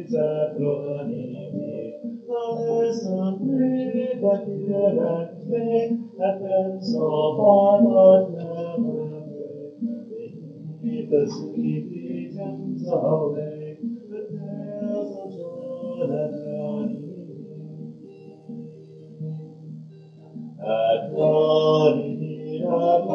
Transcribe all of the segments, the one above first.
is at running. Others not free, but hear and faith, that friends so far but never break. They keep the sweet visions away, the tales of joy that running. At Ronnie,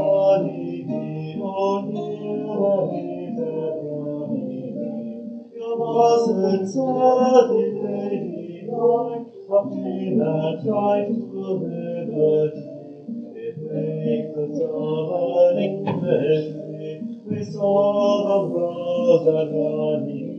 oh, hear the waves at Ronnie. Your wasn't sadly lady night, a pain that tries to liberty. It makes us of an English day. We saw the rose at Ronnie.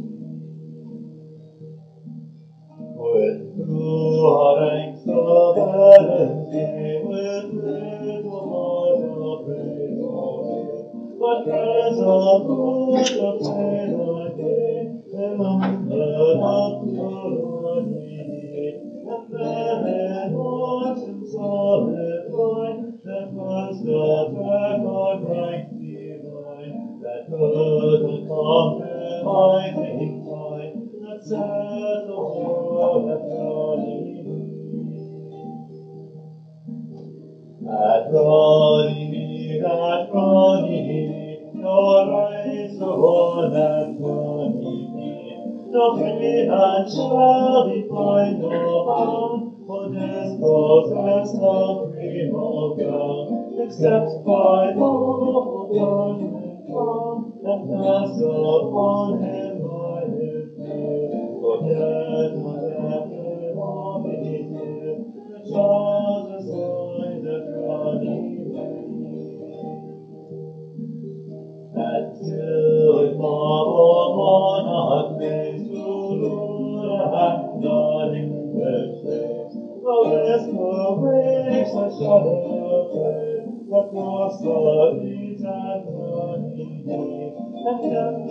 With through our ranks of valentine, with little more of praise or but present good of praise or day, remember up to Lord and then in autumn solid line, that was the track on right divine, that could compromising time, that said the world at Ronnie, your eyes are on at Ronnie. No pain and shall be find no harm, for this possessed free no ground, except by lawful judgment come, and cast upon him by his fear. Forget not after all his years, the jaws are signs that running. And still with marble monarch face to lure and darling English face, the whisper waves a shudder of faith across the reeds and running deep, and